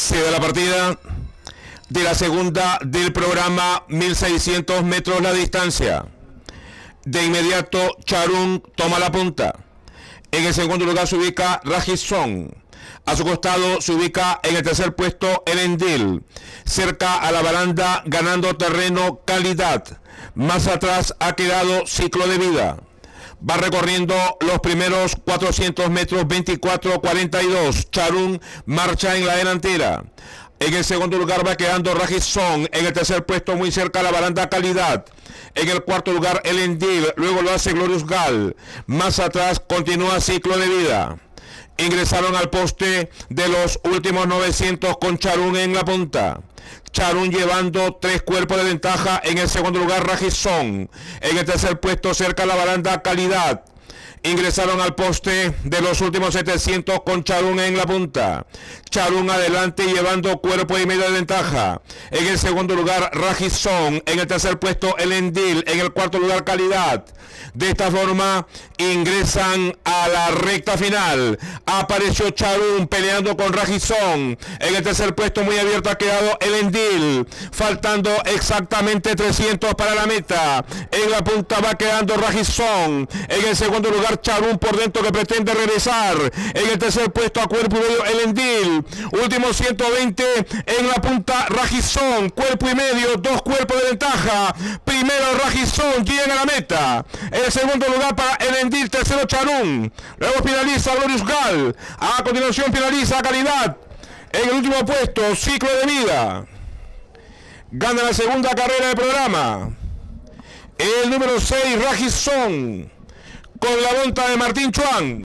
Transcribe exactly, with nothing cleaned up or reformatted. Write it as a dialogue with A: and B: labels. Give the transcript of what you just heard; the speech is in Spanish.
A: Se da la partida de la segunda del programa, mil seiscientos metros la distancia. De inmediato Charún toma la punta. En el segundo lugar se ubica Rajison. A su costado se ubica en el tercer puesto el Endil. Cerca a la baranda, ganando terreno Calidad. Más atrás ha quedado Ciclo de Vida. Va recorriendo los primeros cuatrocientos metros, veinticuatro cuarenta y dos. Charún marcha en la delantera. En el segundo lugar va quedando Rajison. En el tercer puesto, muy cerca a la baranda Calidad. En el cuarto lugar el Endil. Luego lo hace Glorious Gal. Más atrás continúa Ciclo de Vida. Ingresaron al poste de los últimos novecientos con Charún en la punta. Charún llevando tres cuerpos de ventaja. En el segundo lugar Rajison. En el tercer puesto cerca a la baranda Calidad. Ingresaron al poste de los últimos setecientos con Charún en la punta. Charún adelante llevando cuerpo y medio de ventaja. En el segundo lugar Rajison. En el tercer puesto el Endil. En el cuarto lugar Calidad. De esta forma ingresan a la recta final. Apareció Charún peleando con Rajison. En el tercer puesto muy abierto ha quedado el Endil. Faltando exactamente trescientos para la meta. En la punta va quedando Rajison. En el segundo lugar Charún por dentro que pretende regresar. En el tercer puesto a cuerpo y medio el Endil. Último ciento veinte en la punta Rajison. Cuerpo y medio, dos cuerpos de ventaja. Primero Rajison, llega a la meta. El segundo lugar para el Endil, tercero Charún. Luego finaliza Glorious Gal. A continuación finaliza Calidad. En el último puesto, Ciclo de Vida. Gana la segunda carrera del programa el número seis, Rajison, con la monta de Martín Chuan.